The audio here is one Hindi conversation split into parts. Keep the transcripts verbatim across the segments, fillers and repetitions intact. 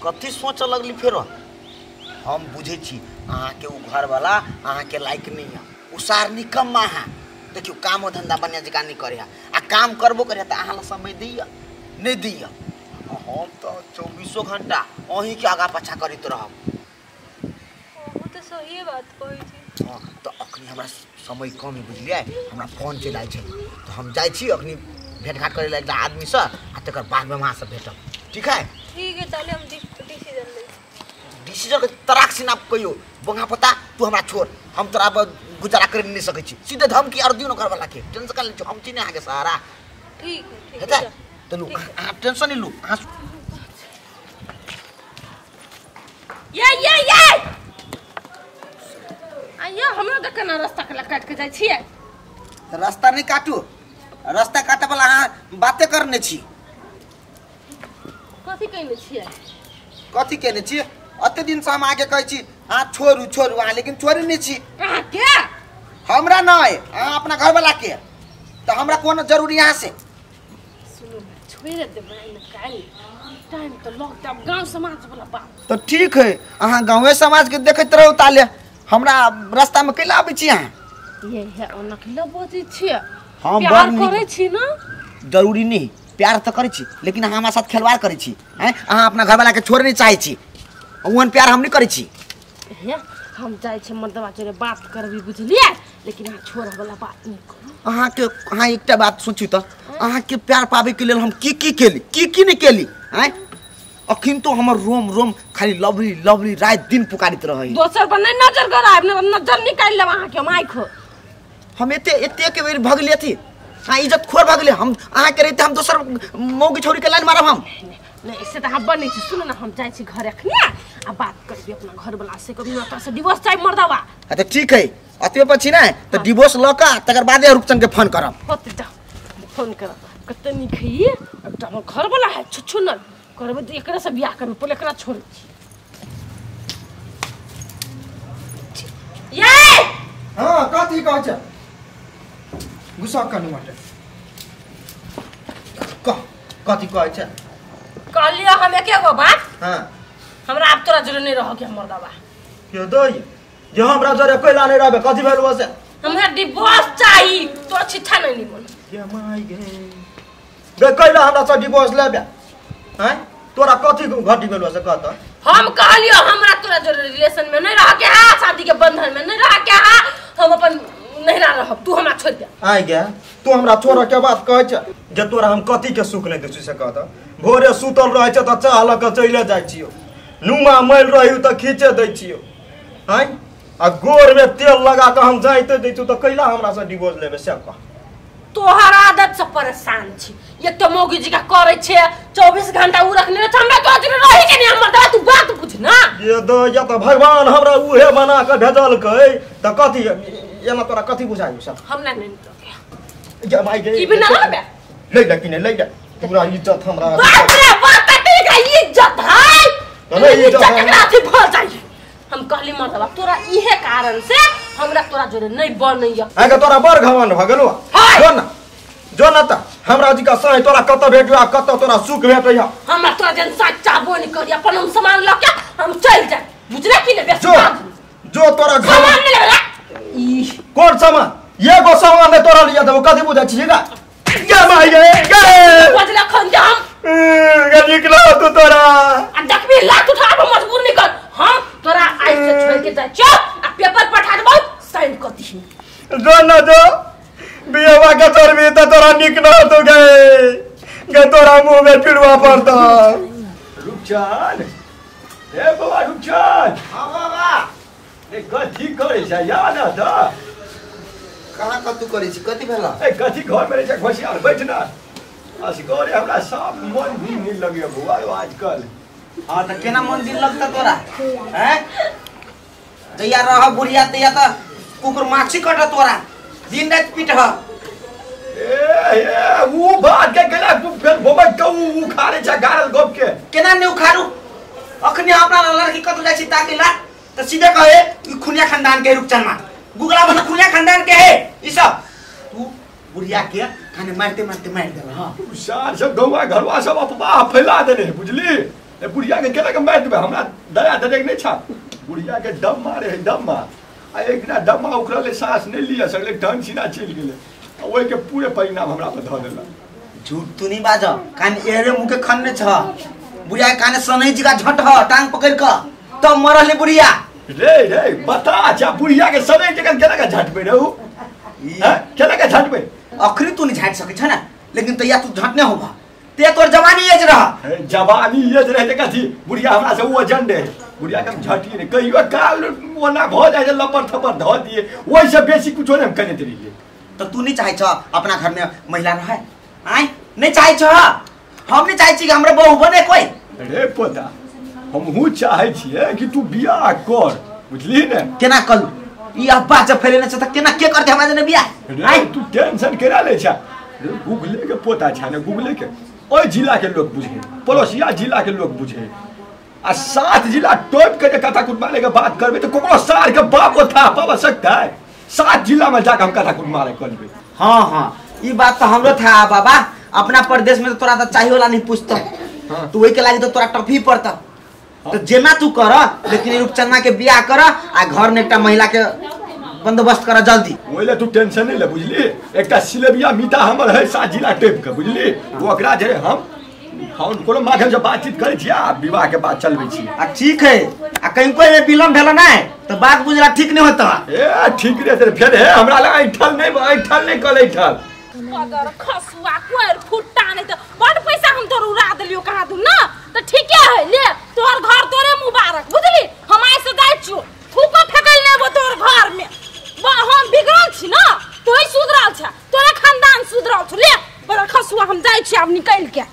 कथी सोच लगली फेर हम बुझे छी अहाँ के उ घर वाला अहाँ के लायक नहीं है उसार निकम्मा है देखियो काम धंधा बढ़िया जगह नहीं करे आ काम करबो करे त अहाँ ला समय दिया नहीं दिया हम तो चौबीसों घंटा वही के आगा पाछा करित रहब वो तो सही बात कहै छी हां तो अखनी हमरा समय कम बुझलिए हमरा फोन चलाइ छै तो हम जाय छी अखनी भेट घाट करे ला आदमी से आ तकर बाद में वहां से भेटब ठीक है ठीक है ताले हम डिसीजन ले डिसीजन के तराक से ना कहियो बंगा पता तू हमरा छोड़ हम तोरा गुजारा कर नहीं सकै छी सीधे धमकी और दियो न कर वाला के टेंशन कर ले छी हम चिने आगे सहारा ठीक है ठीक है तो लो आ टेंशन नहीं लो आ ये ये ये आइयो हमरा देख ना रास्ता के काट के जाय छियै रास्ता नहीं काटू रास्ता काटे वाला हां बातें करने छी कथि कहने छियै कथि कहने छी अते दिन से हम आगे कहै छी हां छोरू छोरू हां लेकिन छोरी नहीं छी अहाँ के हमरा नहीं हां अपना घर वाला के तो हमरा कोन जरूरी यहां से सुनो छोड़ दे भाई न काल टाइम तो लॉकडाउन गांव समाज वाला बात तो ठीक है अहाँ गांवे समाज के देखैत रहू ताले हमरा रास्ता में कैला आबै छी अहाँ ये है ओनक लबोजी छियै हम प्यार करे छी ना जरूरी नहीं प्यार तो करे छी लेकिन अहाँ हमरा साथ खिलवाड़ करे छी हैं अहाँ अपना घर वाला के छोड़ नहीं चाहे छी ओहन प्यार हम नहीं करे छी हे हम जाय छी मर्दवा चोरे बात करबी बुझलिए लेकिन अहाँ छोड़ वाला बात नहीं करू अहाँ के अहाँ एकटा बात सोचू त अहाँ के प्यार पावे के लेल हम की की केली की की नहीं केली हैं अखिन तो हमर रोम रोम खाली लवली लवली रात दिन पुकारित रहै दोसर पर नहीं नजर गराब नजर निकाल लेब अहाँ के माइक हम एते एते के बेर भगले थी हां इज्जत खोर भगले हम अहाँ के रहते हम दोसर मौगी छोरी के लाइन मारब हम नहीं इससे तो हब्बा नहीं सुनो ना हम जाय छी घर एखनी आ बात करबी अपना घर वाला से कभी ना त से डिवोर्स चाहि मर्दवा अच्छा ठीक है अते पछि ना त डिवोर्स ल का तकर बादे रूपचंद के फोन करब होते जा फोन करब कते नहीं खइए एकटा हमर घर वाला है छुछु न करबे त एकरा से बियाह करबे पहिले एकरा छोड़ ये हां कथि कहै छ गुस्सा करनु मटे क कथि कहै छ कहलियो हम एके गो बात हां हमरा अब तोरा जरूर नहीं रहो के मर्दवा के दई जे हमरा जरे कोइला नहीं रहबे कथि भेल बसे हमरा डिवोर्स चाहिए तो चिट्ठा नहीं निमन के माई गे गे कोइला हमरा से डिवोर्स लेबे हैं तोरा कथि घटी भेल बसे कहत हम कहलियो हमरा तोरा जरूर रिलेशन में नहीं रह के है शादी के बंधन में नहीं रह के है हम अपन नहीं रहब तू हमरा छोड़ दे आइ गे तू हमरा छोड़ के बात कहै छ जे तोरा हम कथि के सुख नहीं देछु से कहत भोरे सुतल रहै छ त चाह ल के चले जाय छियो नुमा मैल रहियो त खींचे दै छियो हैं आ गोर में तेल लगा के हम जाइते दै छु त कैला हमरा से डिवोर्स लेबे से कह तोहर आदत से परेशान छी एक तो मौगी जी का करे छे चौबीस घंटा उ रखने त हमरा तो दिन रही के नहीं हमर दवा तू बात बुझ ना ये द या त भगवान हमरा उहे बना के भेजल कै त कथि एना तोरा कथि बुझाइयो सब हम ना नहीं तो जे माई गे ई बिना लेबे ले ले कि नहीं ले ले पूरा इज्जत हमरा बाप रे बाप तेरी का इज्जत है तोरा इज्जत केकरा थी भर जाई हम कहली मर्दवा तोरा इहे कारण से हमरा तोरा जोरे नहीं बनैया आगे तोरा बड़ घमंड भ गेलो जो ना जो ना त हमरा जी का सही तोरा कत भेटवा कत तोरा सुख भेटैया हमरा तोरा जन सच्चा बोनी करी अपन हम सामान ल के हम चल जाए बुझले कि नहीं जो जो तोरा सामान ले ले ई कौन सामान ये गो सामान ने तोरा लिया देबो कथि बुझा छिगा गे माई गे गे बजला खन जा हम गे निकलो तू तोरा आ देखबी लात उठाब मजबूर नहीं कर हम तोरा आज से छोड़ के जा चल आ पेपर पठा देबो साइन कर दी जो ना जो बियावा के चलबी त तोरा निक न तो गे गे तोरा मुंह में फिरवा पड़ता रुपचान ए बाबा रुपचान हां बाबा ए कथि करे छ याद त कहां कतु करै छी कथि भेला ए कथि घर में छ घोसियार बैठ ना असगरे हमरा सब मन भी नहीं लगे बुआ आजकल हां त केना मन दिन लगता तोरा हैं जइया रह बुढ़िया तइया त कुकुर माछी कट तोरा दिन रात पीट ह ए ए वो बात के गेला फिर बोबा कऊ उखाड़े छ गारल गोप के केना ने उखाड़ू अखनी अपना लड़की कत जाय छी ताकिला त सीधे कहे ई खुनिया खानदान के रुपचन मा गुगला बन खुनिया खानदान के है ई सब तू बुढ़िया के खाने मारते मारते मार देला हां सार सब गौवा घरवा सब अफवाह फैला देने बुझली ए बुढ़िया के केला के मार देबे हमरा दया दे नहीं छा बुढ़िया के दम मारे है दम मार आ एक ना दम उखरा ले सांस नहीं लिया सगले ढंग सीना चल गेले ओइ के पूरे परिणाम हमरा पर ध देला झूठ तू नहीं बाज कान एरे मुंह के खन्ने छ बुढ़िया काने सनई जी का झट ह टांग पकड़ के तब मरले बुढ़िया रे रे बता जा बुढ़िया के सनई जगह केला के झट पे रहू हैं केला के झट पे अखरी तू नहीं झाट सके छ ना लेकिन तैया तू झटने होबा ते तोर जवानी एज रह जवानी एज रहे कथी बुढ़िया हमरा से वो एजेंडे बुढ़िया के झटी ने कहियो काल ओना भ जाय लपर थपर ध दिए ओइ से बेसी कुछ नहीं हम करने रहिए तो तू नहीं चाहे छ अपना घर में महिला रहे आय नहीं चाहे छ हम नहीं चाहे छी कि हमरा बहू बने कोई अरे पोता हम हूँ चाहे छिए कि तू बियाह कर बुझली ने केना कल ई अब्बा जब फैले न छ त केना के करते हमरा ने बियाह आय तू टेंशन करा ले छ गूगले के पोता छ ने गूगले के ओइ जिला के लोग बुझे पड़ोसिया जिला के लोग बुझे आ सात जिला टॉप के कथा कुट मारे के बात करबे तो कोकरो सार के बाप था पावा सकता है सात जिला में जाकर हम कथा कुट मारे करबे हां हां ई बात तो हमरो था बाबा अपना प्रदेश में तो तोरा तो चाहिए वाला नहीं पूछता हां तू वही के लागी तो तोरा टफी पड़ता तो जेना तू कर लेकिन रूपचंदा के बियाह कर आ घर में एकटा महिला के बंदोबस्त कर जल्दी ओइले तू टेंशन नहीं ले बुझली एकटा सिलेबिया मीता हमर है सात जिला टेप के बुझली वो ओकरा जे हम हम कोनो माध्यम से बातचीत करे छिया विवाह के बात चलबे छी आ ठीक है आ कहीं कोई विलंब भेला ना तो बात बुझला ठीक नहीं होता ए ठीक रे फिर है हमरा लगा ऐठल नहीं ऐठल नहीं कल ऐठल अगर खसुआ कोर फुट्टा नहीं तो बड़ पैसा हम तोर उड़ा देलियो कहा दूं ना तो ठीक है ले तोर घर तोरे मुबारक बुझली हम आई से जाय छियो थूको फेकल लेबो तोर घर में हम बिगड़ल छी ना तोय सुधरल छ तोरे खानदान सुधरल छ ले बड़ खसुआ हम जाय छी अब निकल के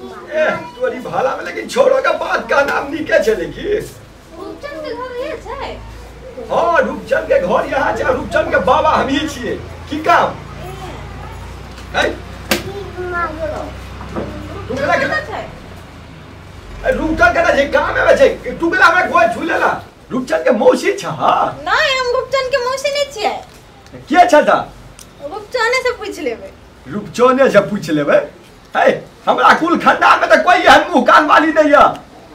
ए तोरी भाला में लेकिन छोरो का बात का नाम निके चले की रूपचंद के घर ये छै हां रूपचंद के घर यहां छै रूपचंद के बाबा हम ही छिए की काम है तू केला केला ए रूपचंद के जे काम है छै तू केला हमरा कोई छुलेला रूपचंद के मौसी छ हां नहीं हम रूपचंद के मौसी नहीं छियै के छ ता रूपचंद से पूछ लेबे रूपचंद से पूछ लेबे है हमरा कुल खानदान में तो कोई एहन मुंह कान वाली नहीं है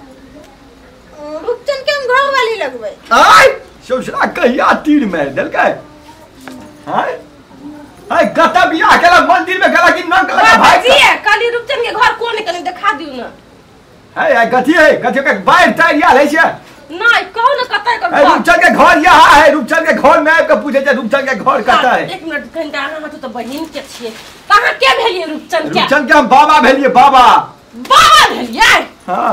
रूपचंद के हम घर वाली लगबे आय सोचला कहिया तीर मार देलकै हाय हाय गता बियाह केला मंदिर में गेला कि न गेला भाई जी काली रूपचंद के घर कोन निकल दिखा दियो ना हाय हाय गति है गति के बाहर टाइरिया ले छै नहीं कहो ना कतै कर है रूपचंद के घर यहाँ है रूपचंद के घर में के पूछे छै रूपचंद के घर कतै है एक मिनट घंटा अहाँ तो बहिन के छिए कहां के भेलिए रूपचंद के रूपचंद के हम बाबा भेलिए बाबा बाबा भेलिए हां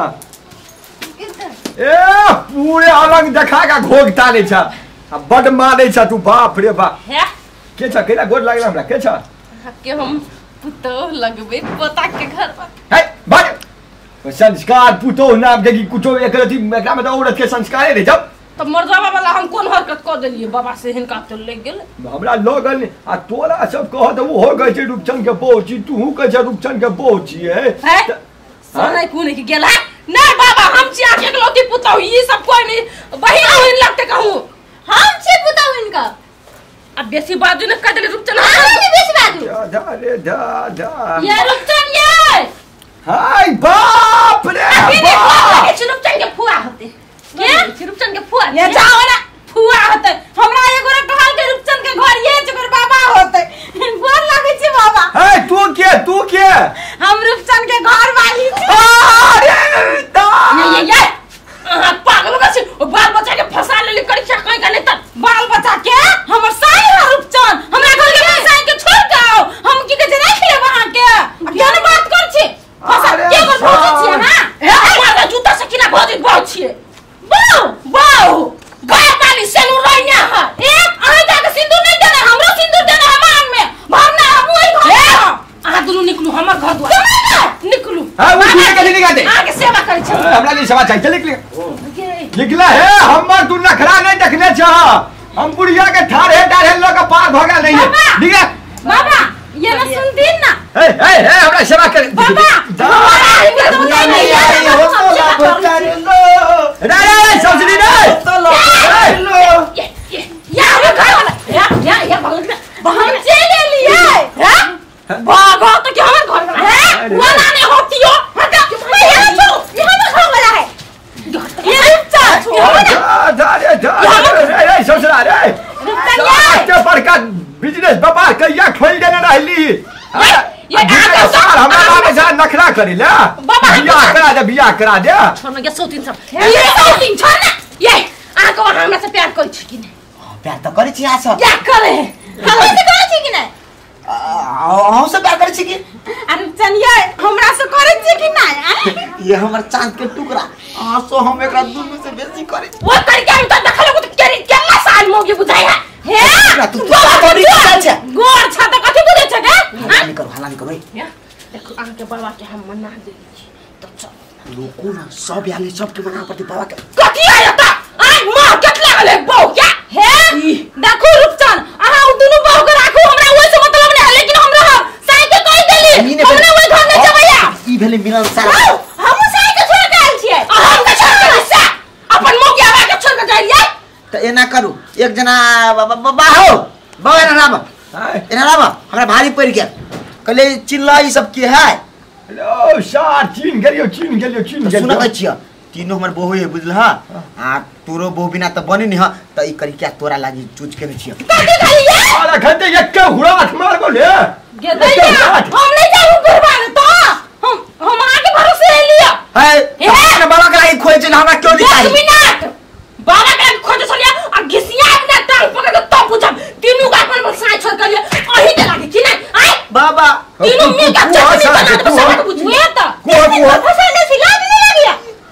ए पूरे अलग देखा का घोग ताले छ बड मारे छ तू बाप रे बाप है के छ केला गोड लागला हमरा के छ के हम पुतो लगबे पोता के घर पर है भाग संस्कार पुतो नाम के की कुछो एक रति एकरा में तो औरत के संस्कार रे जब तो मर्दावा वाला हम कोन हरकत क देलिए बाबा से हिनका तो ले गेल हमरा लगल आ तोरा सब कह त वो हो गई छै रूपचंद के पहुंची तू कह छ रूपचंद के पहुंची है है सनै कोने के गेल है नहीं बाबा हम छी आके लोती पुतो ई सब कोई नहीं बहिन होइन लगते कहूं हम छी पुतो इनका अब बेसी बाजू न कर देले रूपचंद नहीं बेसी बाजू दा रे दा दा ये रूपचंद ये हाय बाप रे बाप के रूपचंद के फुआ होते के रूपचंद के फुआ ये जाओ ना फुआ होते हमरा एगो रे कहल के रूपचंद के घर ये जकर बाबा होते बोल लागे छी बाबा है तू के तू के हम रूपचंद के घर वाली छी अरे दा ये ये अहाँ पागल हो गए ओ बाल बच्चा के फसा लेली करी क्या कहीं का नहीं त बाल बच्चा के हमर साई है रूपचंद हमरा घर के साई के छोड़ जाओ हम की के रख ले वहां के केना बात कर छी फसा के कर भौजी छी हां ए मार जूता से किना भौजी बहुत छी बाऊ बाऊ गाय वाली सेनु रोइना है एक आइ जा के सिंदूर नहीं देना हमरो सिंदूर देना है मांग में भरना हम ओई घर अहाँ दुनु निकलू हमर घर द्वार निकलू हां वो दूर के नहीं गाते आगे सेवा करे छी हमरा लिए सेवा चाहिए चल निकल निकला है हमर तू नखरा नहीं देखने छ हम बुढ़िया के ठाड़े ठाड़े लोग पार भगा नहीं है निकल बाबा ये ना सुनती ना ए ए ए हमरा सेवा कर बाबा बुला नहीं आ रही हो तो ला बता लो रे रे ससुरी रे तो लो लो ये ये या घर वाला या या या बगल में बहन चले लिए हैं बाबा तो क्या हमारे घर वाला है वाला नहीं होती हो हटा मैं यहाँ छू यहाँ में घर वाला बड़का बिजनेस व्यापार कहिया खोल देने रहली ये ये सार हमरा नाम से नखरा करी ले बियाह करा दे बियाह करा दे छोड़ ना ये सौतीन सब ये सौतीन छोड़ ना ये आको हमरा से प्यार करै छी कि नहीं प्यार तो करै छी आ सब क्या करे हमरा से करै छी कि नहीं हम से प्यार करै छी कि अरे चनिया हमरा से करै छी कि नहीं ये हमर चांद के टुकड़ा आ सो हम एकरा दुनु से बेसी करै छी वो तरीका में तो देखलो को केरी केला साल मोगे बुझाई है हे तू तो बड़ी चल छ गोर छ त कथि बुझे छ के हला कर हला कर ओए देखो आके बाबा के हम मना देली छी तो चल लोको ना सब याले सब के मना पड़ती बाबा के कथि आया त आई मार केतला गले बौ क्या हे देखो रुपचन आहा उ दुनु बौ के राखू हमरा ओइ से मतलब नहीं लेकिन हमरा साइकिल कहि देली हमने ओइ घर में जबैया ई भेले मिलन सारा हम साइकिल छोड़ के आइल छियै हम के छोड़ के से अपन मोगिया बा के छोड़ के जाइलिए त एना करू एक जना बाबा हो बाबा ना नाम एना नाम हमरा भारी पड़ गया कहले चिल्ला ई सब के है हेलो सार चीन गेलियो चीन गेलियो चीन गेलियो सुन कहै छिय तीनों हमर बहु है बुझल हां आ तोरो बहु बिना त बनी नहीं ह त ई करी क्या तोरा लागी चूज के छिय कथि करिए सारा घंटे एक के हुराट मार गो ले गे दैया हम नहीं जाऊ कुर्बान तो हम हम आके भरोसे ले लिया है अपने बाबा के लागी खोज हमरा क्यों दिखाई एक मिनट बाबा के खोज सोलिया आ घिसिया ने टाल पकड़ के तो पूछब तीनों का अपन साई छोड़ कर लिया अही के लागी कि नहीं आई बाबा तीनों मिल के चटनी बना के सब बुझिए त फसाने से लाज नहीं लगिया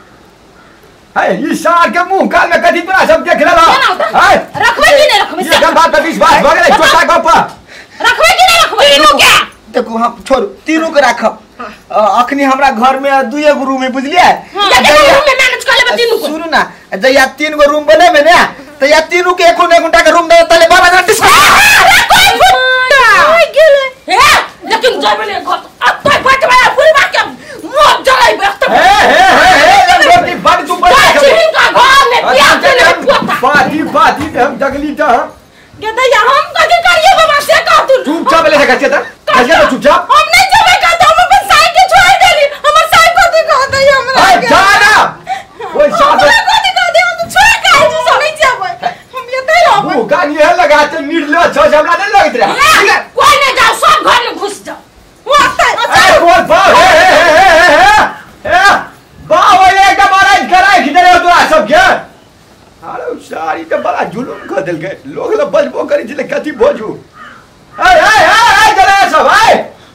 है ई सार के मुंह काल में कथि तोरा सब देख लेला है रखबे कि नहीं रखबे ये गल बात पे विश्वास भ गेलै छोटा गप रखबे कि नहीं रखबे तीनों क्या देखो हम छोड़ तीनों के राखब अखनी हमरा घर में दुए गो रूम है बुझलिए रूम में मैनेज कर लेबे तीनों को सुनु ना जया तीन गो रूम बने में ना त या तीनों के एको एक घंटा के रूम दे तले बाबा ना डिस्कस कोई फुट्टा ओए गेले हे लेकिन जबले घर अब तो बच वाला पूरी बात के मौत जलाई बेस्ट हे हे हे हे रोटी बड़ तू बड़ चिन का घर में प्यार देने पोता पार्टी पार्टी में हम जगली त के दैया हम कथि करिए बाबा से कह तू चुपचाप ले के चेता कहिए तो चुपचाप हम नहीं जबे का तो हम अपन साइकिल छोड़ देली हमर साइकिल कथि कह दई हमरा ए जाना ओए साथ कथि कह दई हम छोड़ के आई तू नहीं जबे हम ये दे रहो वो गानी है लगाते निर्लो छ हमरा नहीं लगत रहा कोई नहीं जाओ सब घर में घुस जाओ वो ए बोल बा हे हे हे हे बा वो ये का महाराज कराए किधर है तोरा सब के अरे सारी तो बड़ा जुलूम कर दिल के लोग ल बजबो करी छले कथि बोझू ए ए ए जरा सब ए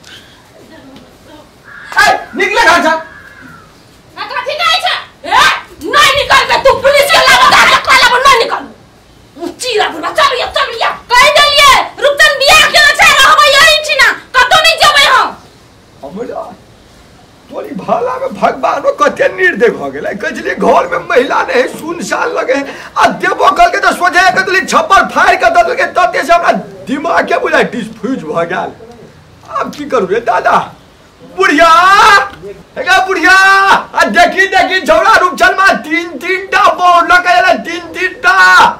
ए निकले घर से ना कथि कहै छ ए नहीं निकल के तू पुलिस के लावा का काला बन नहीं निकल चीरा बुढ़ा चल या चल या कह देलिए रुपचन बियाह के ना छै रहबे यही छी ना कतो नहीं जेबै हम हमरा तोरी भाला में भगवानो कते निर्दय भ गेलै कजली घर में महिला नहीं सुनसान लगे आ देबो कल के तो सोझे के तली छप्पर फाड़ के दल के तते से हमरा दिमाग के बुझाइ डिस्फ्यूज भ गेल अब की करू रे दादा बुढ़िया हेगा बुढ़िया आ देखी देखी झौड़ा रूप चल मा तीन तीन टा बोर्ड लगे तीन तीन टा